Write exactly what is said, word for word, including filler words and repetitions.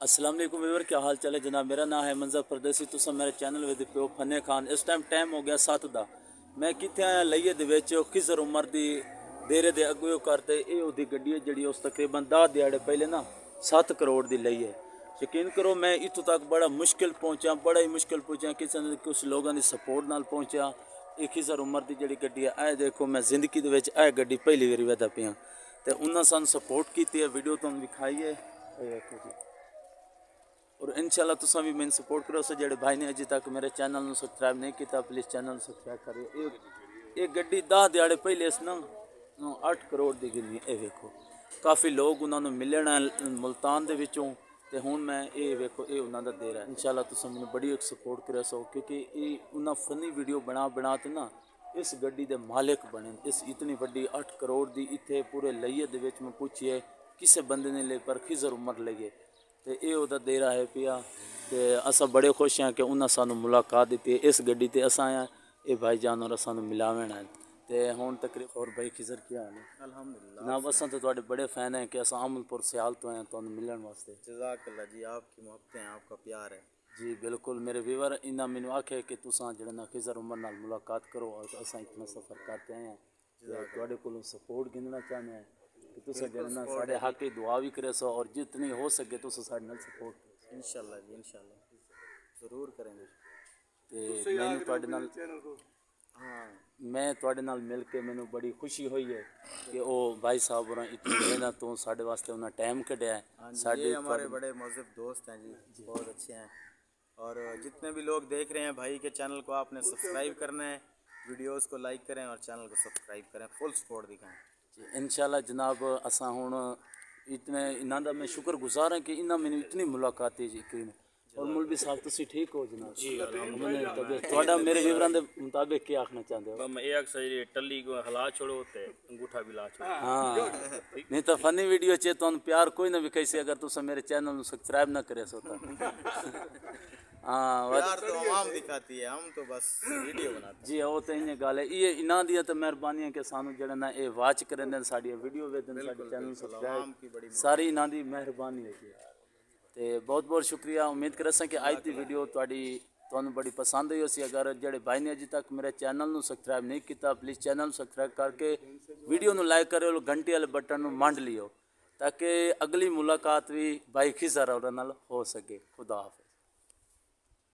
अस्सलाम वालेकुम व्यूअर, क्या हाल चाल है जनाब। मेरा नाम है मंजर परदेसी। तुस मेरे चैनल विद प्यो फने खान। इस टाइम टाइम हो गया सत्त दा। मैं कितने आया लइये दे विच खिजर उमर दी डेरे दे अगुओ करते ये ओदी गड्डी है जिहड़ी उस तकरीबन दस दिहाड़े पहले ना सत्त करोड़ दी लई है। यकीन करो मैं इतों तक बड़ा मुश्किल पहुँचा, बड़ा ही मुश्किल पहुँचा। किसी ने कुछ लोगों की सपोर्ट नाल पहुँचा। ये खिजर उमर की जी गड्डी है, ए देखो मैं जिंदगी दे विच ए गड्डी पहली बारी वैदा पिया तो उन्होंने सानू सपोर्ट की है। वीडियो तुहानू विखाई है देखो जी। और इंशाल्लाह तुसा भी मैंने सपोर्ट करो। सो जेडे भाई ने अजे तक मेरे चैनल में सबसक्राइब नहीं किया प्लीज़ चैनल सब्सक्राइब करिए। ये गड्डी दस दिहाड़े पहले इस ना अठ करोड़ की गिनी। ये वेखो काफ़ी लोग उन्होंने मिलना मुल्तान के विचों तो हूँ मैं ये वेखो ये उन्होंने दे रहा। इंशाल्लाह तुसा मैंने बड़ी एक सपोर्ट करे सो क्योंकि ये उन्हें फनी वीडियो बना बना तो ना इस गड्डी के मालिक बने। इस इतनी वड्डी अठ करोड़ की इतने पूरे लइये दे विच मैं पूछिए किसी बंदे ने ले पर खिजर उमर लगे तो ये उदा दे रहा है पिया। तो असा बड़े खुश हैं कि उन्हें सानू मुलाकात दी है इस गड्डी ते असा आया ये भाई जान और सानू मिलावन है तो हूँ तकरीब। और भाई खिजर क्या हाल है? अल्हम्दुलिल्लाह जनाब असा तो तुहाडे बड़े फैन हैं कि असा अमलपुर सियाल तो आए तुहानू मिलने वास्ते। जज़ाकल्लाह जी, आपकी मोहब्बतें हैं, आपका प्यार है जी बिल्कुल। मेरे व्यूवर इन्हें मैनू आखे कि तुसा जो ना खिजर उमर नाल मुलाकात करो और असा इतना सफ़र करते आए हैं तुहाडे कोलों सपोर्ट गिनना चाहते हैं कि तुसा जो ना साढ़े हक की दुआ भी करे सो और जितनी हो सके तुसा साढ़े नाल सपोर्ट करो। इंशाल्लाह जी, इंशाल्लाह ज़रूर करेंगे। ते मैनू तुहाडे नाल हाँ मैं तुहाडे नाल मिल के मैनू बड़ी खुशी हुई है कि वो भाई साहब और इतनी मेहनत तो साढ़े वास्ते उन्हें टाइम कढ़िया है। साढ़े हमारे बड़े मौजूद दोस्त हैं जी, बहुत अच्छे हैं। और जितने भी लोग देख रहे हैं भाई के चैनल को आपने सब्सक्राइब करना है, वीडियोस को लाइक करें और चैनल को सब्सक्राइब करें, फुल सपोर्ट दिखाएं जी। इंशाल्लाह जनाब असा हुण इतने इन्हों का मैं शुक्र गुजार हाँ कि इन्हें मैंने इतनी मुलाकात यकीन। और मौलवी साहब तुसी ठीक हो जनाब? जी तबीयत तुहाडा मेरे विवरण के मुताबिक क्या आखना चाहते हो? मैं एक अक्सर टल्ली को हला छोड़ो ते अंगूठा भी ला छोड़ो। हाँ नहीं तो फनी वीडियो चे तो प्यार कोई ना विखाई से अगर तुम मेरे चैनल में सब्सक्राइब ना करे सो तो हाँ प्यार तो आवाम दिखाती है, हम तो बस वीडियो बनाते जी। वो तो इन्हें गल है ये इन्हों दी तो मेहरबानी है कि सानू जड़ा ना ये वाच करें साड़ी वीडियो वेखन साडे चैनल सब्सक्राइब सारी इन्हों दी मेहरबानी है। तो बहुत बहुत शुक्रिया। उम्मीद कर कि अज की वीडियो तुहाडी तुहानू बड़ी पसंद हुई सी। अगर जेडे भाई ने अजे तक मेरे चैनल में सब्सक्राइब नहीं किया प्लीज़ चैनल सब्सक्राइब करके वीडियो नू लाइक करो, घंटी वाले बटन नू मंड लियो ताकि अगली मुलाकात भी भाई खिजर और नाल हो सके। खुदा हाफिज़।